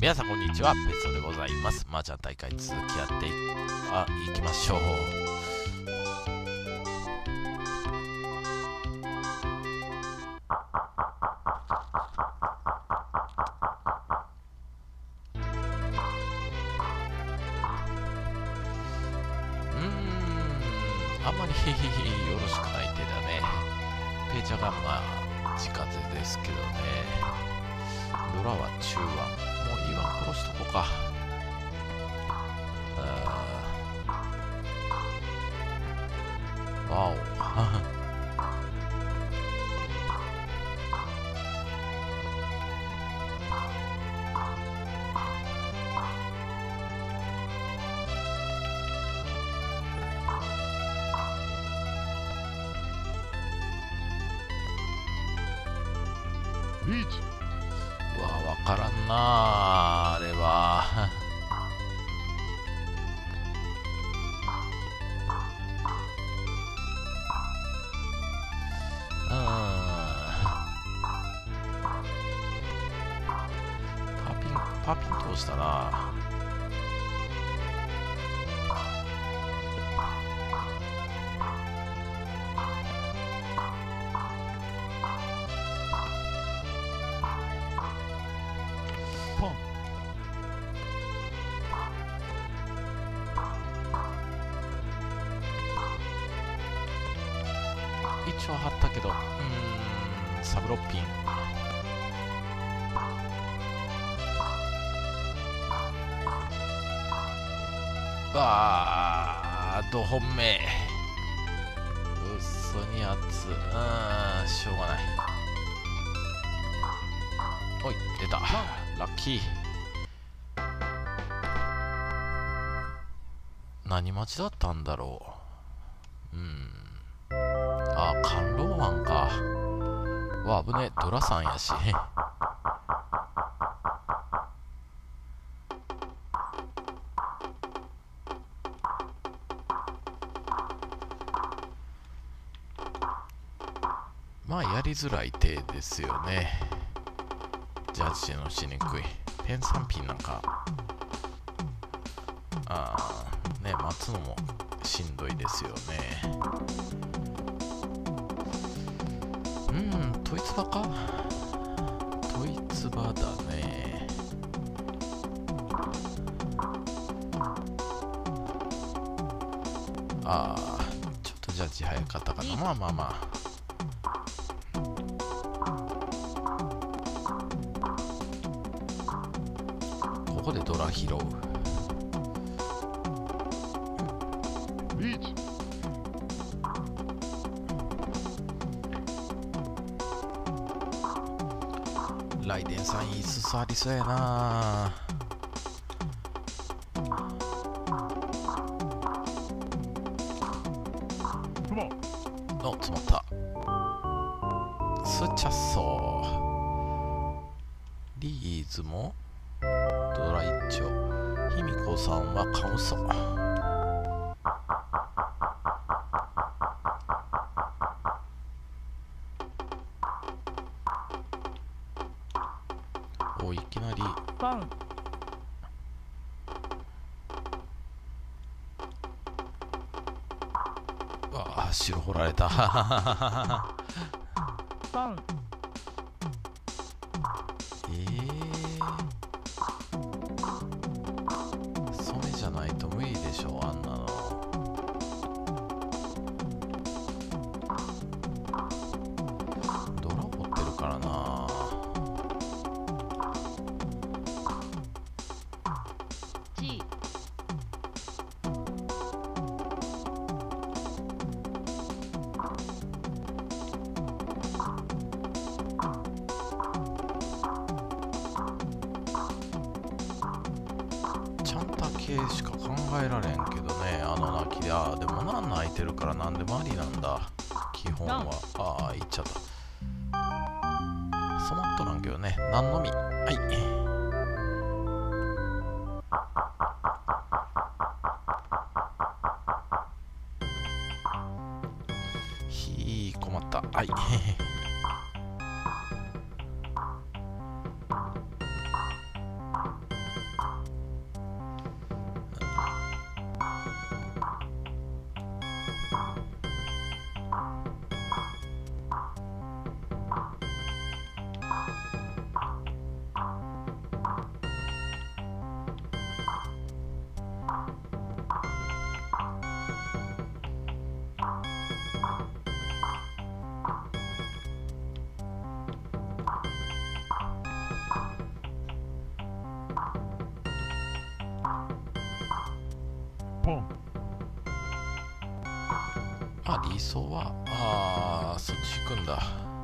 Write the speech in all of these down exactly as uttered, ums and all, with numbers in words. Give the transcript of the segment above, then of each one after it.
皆さんこんにちは、ペソでございます。麻雀大会続きやっていあいきましょう。うーん、あんまりよろしくない手だね。ペーチャがまあ地風ですけどね。ドラは中腕。もういいわ、殺しとこうか。わおうわ、わからんなあ、あれは。うん。パピン、パピン通したな。一応貼ったけど、うーん、サブロッピン。わあ、ど本命。うっそにあつ。うーん、しょうがない。おい、出た。ラッキー。何待ちだったんだろう。うん。あ、観浪湾か。わ、危ねえ、ドラさんやし。まあ、やりづらい手ですよね。ジャッジのしにくい。ペンさんピンなんか、ああ、ね、待つのもしんどいですよね。うん、トイツバかトイツバだね。ああ、ちょっとジャッジ早かったかな。まあまあまあ。ここでドラ拾う。ライデンさんいいすすありそうやな。お、詰まった。スチャッソー。リーズもドラ一丁。卑弥呼さんはカウソ。お、いきなりパン。 わあ、白掘られた。 パン。 えー、染めじゃないと無理でしょ、あんなの。ドラ掘ってるからな。 チー。 ちゃんた系しか考えられんけどね、あの泣きで。ああ、でも何泣いてるから何でもありなんだ、基本は。ああ、いっちゃった。染まっとらんけどね。何のみ。はい。ひー、困った。はい。 ポン。 あ、理想は、ああ、そっち行くんだ。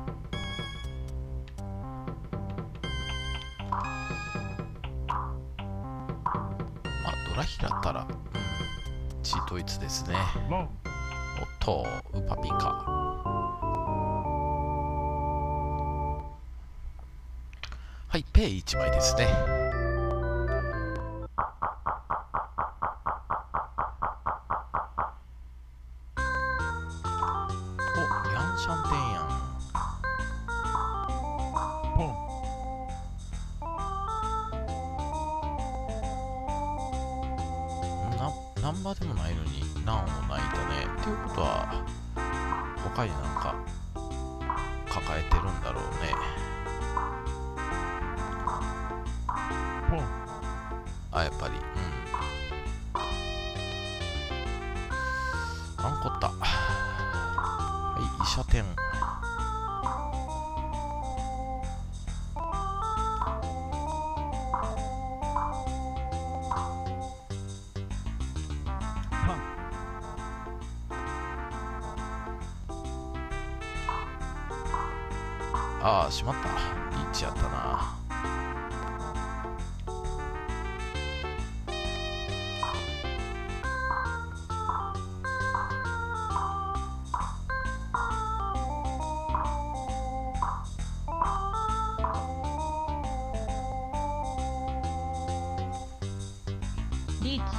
まあ、ドラヒだったら、うん、チートイツですね。 ロン。 おっと、ウパピンか。はい、ペイいちまいですね。お、ヤンシャンテンヤン。 ポン。 な、ナンバーでもないのにナンもないんだね。っていうことは、他になんか抱えてるんだろうね。 ポン。 あ、やっぱり、うん。あんこった。はい、医者店。 タン。 ああ、しまった。リーチやったな。 リーチ。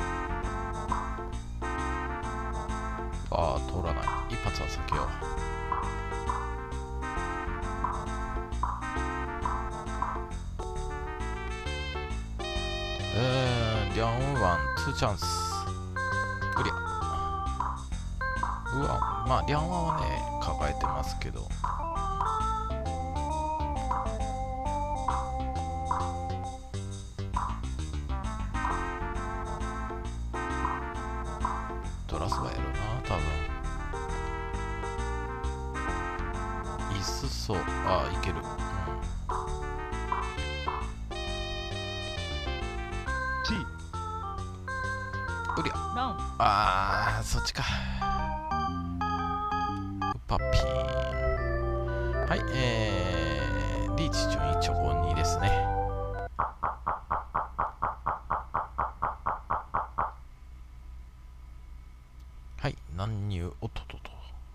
ああ、通らない。一発は避けよう。えー、リャンウワン、ツーチャンス。クリア。うわ、まあ、リャンワンはね、抱えてますけど。ドラスバやるな、多分。いっそ、ああ、いける。うん。 チ。 クリア。 ロン。 ああ、そっちか。ウパピン。はい、えー、リーチ順位チョコにですね。はい、乱入、おっとっとっと。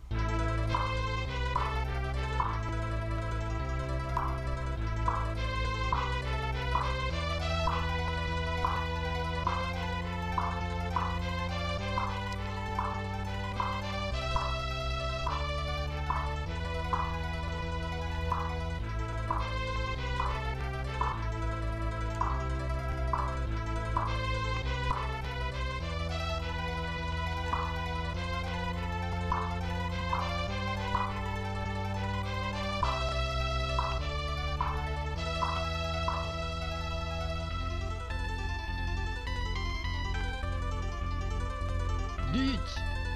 リーチ。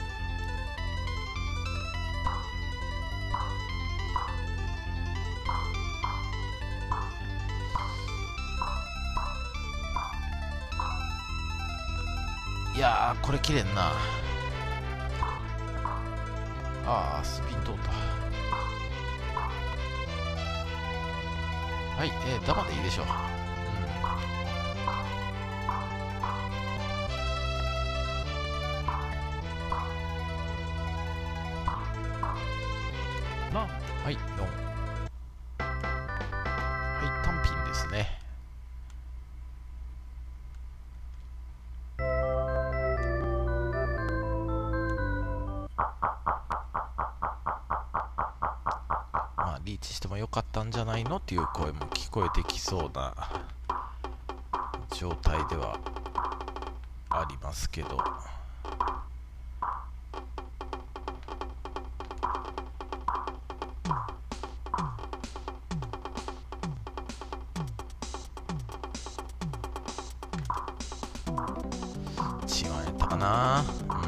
いやー、これ切れんな。ああ、スピン通った。はい、えー、ダマでいいでしょう。 ラン。 はい、よん。はい、単品ですね。まあ、リーチしてもよかったんじゃないのっていう声も聞こえてきそうな状態ではありますけど。チワンやったかな。うん。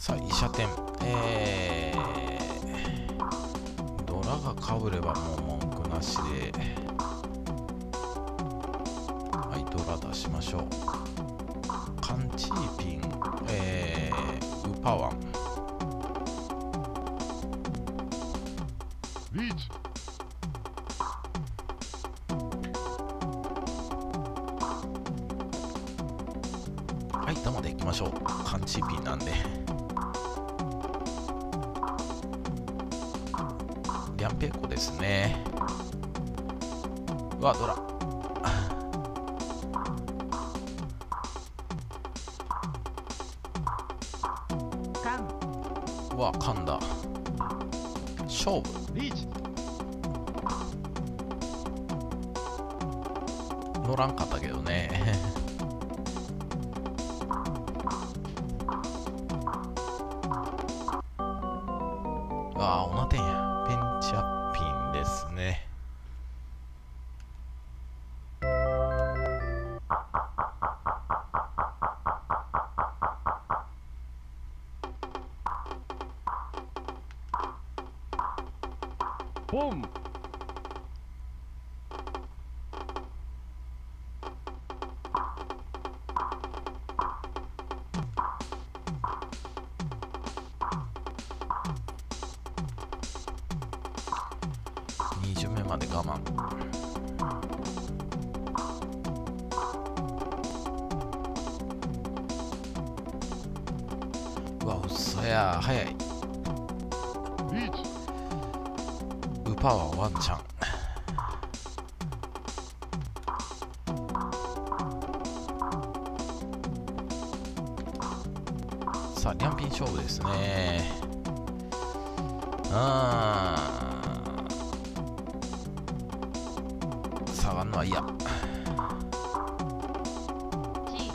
さあ医者店、えー、ドラがかぶればもう文句なしで、はいドラ出しましょう。カンチーピン、えー、ウパワン、 リーチ。 はい玉でいきましょう。カンチーピンなんでリャンペイコですね。うわドラガンうわ噛んだ。勝負リーチ。 乗らんかったけどねああオナテンやペンチャッピンですね。 ポン。 に巡目まで我慢。うわ嘘や早い。 リーチ。 ウパはワンチャン。さあリャンピン勝負ですね。あー下がんのは嫌。 G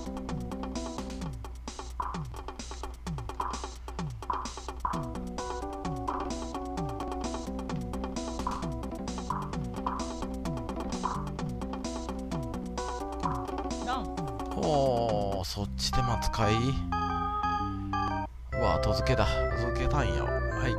ロンおーそっちでも使いうわ後付けだ。後付けたんや。はい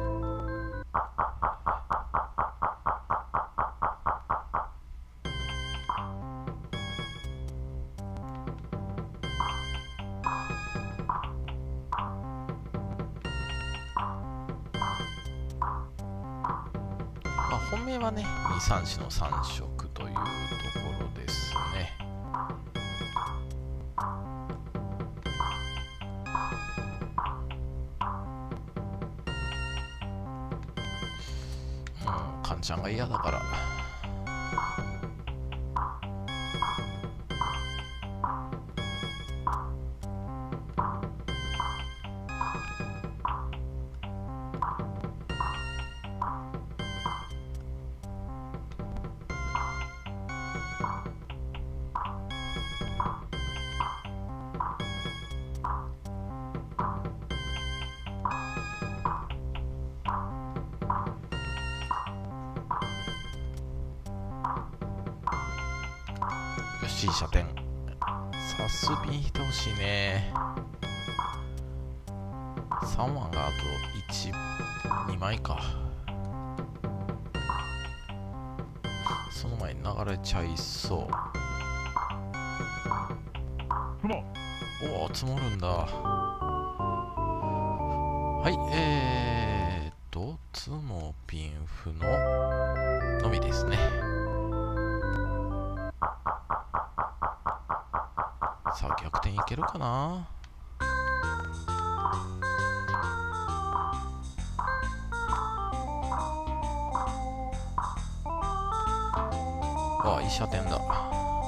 まあ本命はねにさん子のさん色というところですね。うんカンちゃんが嫌だからよし射点。さすびに引いてほしいね。さんわがあといち、にまいか。その前に流れちゃいそう。 フモ。 おお積もるんだ。はいえーっとツモピンフののみですね。さあ逆転いけるかな。ああいい射点だ。こ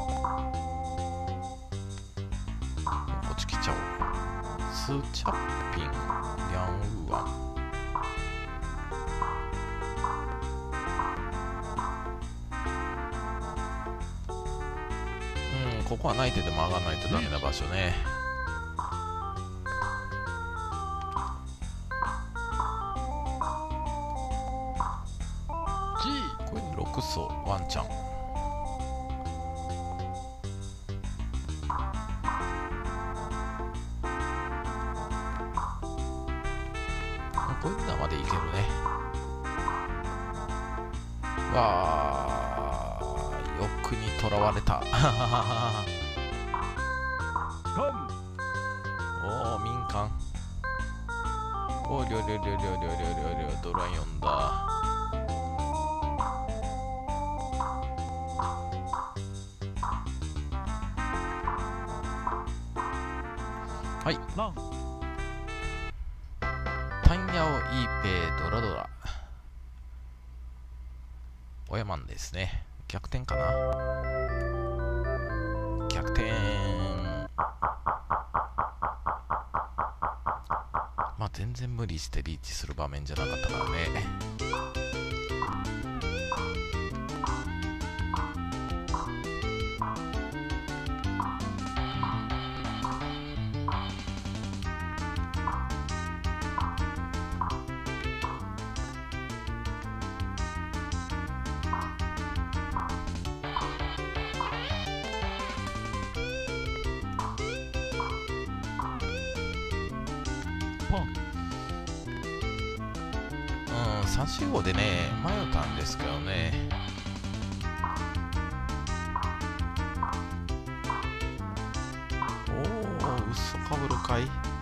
っち来ちゃおう。スチャッピンリャンウーワン。うんここはない手でも上がらないとダメな場所ね。これでろく層ワンチャン。 こういうのまでいけるね。わー、欲にとらわれた。おお、民間。おー、りょりょりょりょりょりょりょりょ、ドライ呼んだ。はい。タンヤオイーペイドラドラ。オヤマンですね。逆転かな。逆転。まあ全然無理してリーチする場面じゃなかったからね。うん、さんしごでね、迷ったんですけどね。おお、嘘かぶるかい。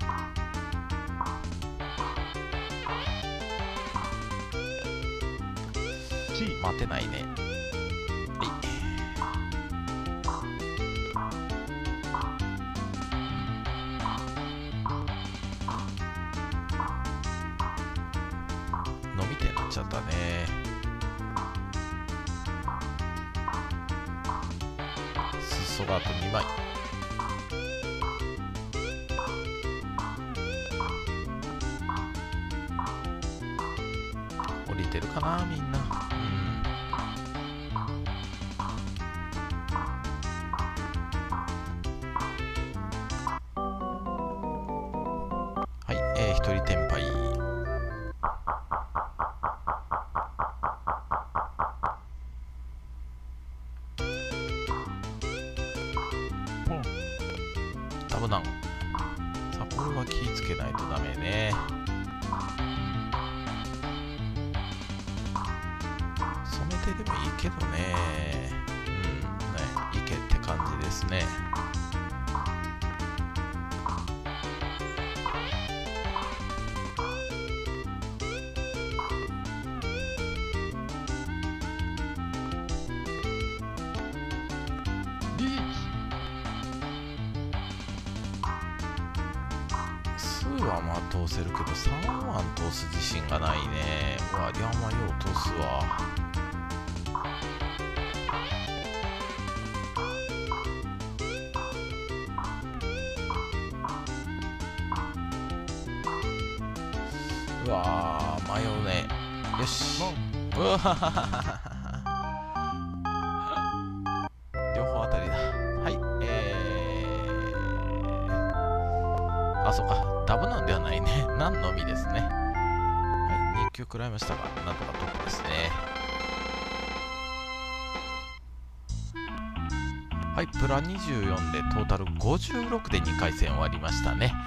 待てないね。飲みてなっちゃったね。すそがあとにまい。降りてるかなみんな。はい、えー、一人テンパイ。危ない。さあ、これは気ぃつけないとダメね。染めてでもいいけどね。うん、ね、いけって感じですね。にはまあ通せるけどさんわん通す自信がないね。うわ、リャンはよう通すわ。うわー、迷うね。よし。うわはははは。両方当たりだ。はい、えー、あ、そうか、ダブなんではないね。何のみですね。はい、に級食らいましたが、なんとかトップですね。はい、プラにじゅうよんでトータルごじゅうろくでにかい戦終わりましたね。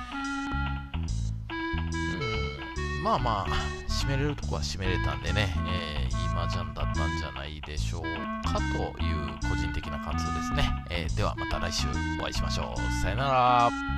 うん、まあまあ、締めれるとこは締めれたんでね、えー、いい麻雀だったんじゃないでしょうかという個人的な感想ですね。えー、ではまた来週お会いしましょう。さよなら。